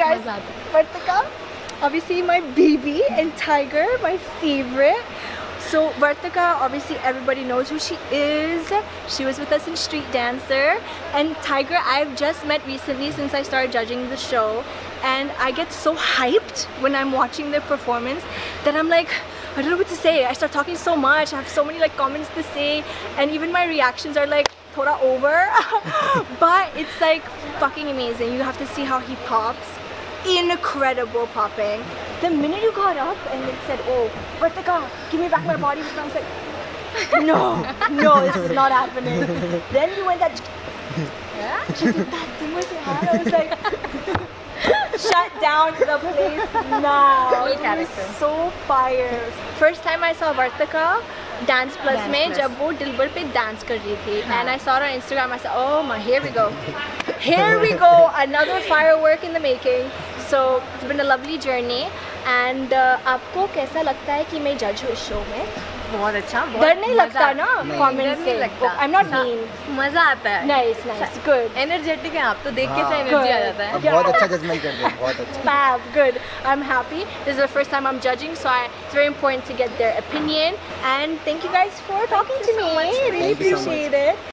guys, Vartika, obviously my baby, and Tiger, my favorite. So Vartika, obviously everybody knows who she is. She was with us in Street Dancer. And Tiger, I've just met recently since I started judging the show. And I get so hyped when I'm watching their performance that I'm like, I don't know what to say. I start talking so much. I have so many like comments to say, and even my reactions are like thoda over. But it's like fucking amazing. You have to see how he pops. Incredible popping. The minute you got up and it said, "Oh, Vartika, give me back my body," I was like, no, this is not happening. Then you went that. Yeah, she did that thing with your hand. I was like. Shut down the place now. It was so fire. First time I saw Vartika Dance Plus में जब वो दिलबर पे dance कर रही थी, and I saw her on Instagram. I said, oh my, here we go, another firework in the making. So it's been a lovely journey. And आपको कैसा लगता है कि मैं जज हूँ इस शो में? बहुत अच्छा, डर नहीं लगता ना कमेंट से? I'm not mean. मजा आता है. Nice, good. एनर्जेटिक है आप, तो देख के से एनर्जी आ जाता है. बहुत अच्छा जजमेंट करते हैं, बहुत अच्छा. Fab, good. I'm happy. This is the first time I'm judging, so it's very important to get their opinion. And thank you guys for talking to me. Really appreciate it.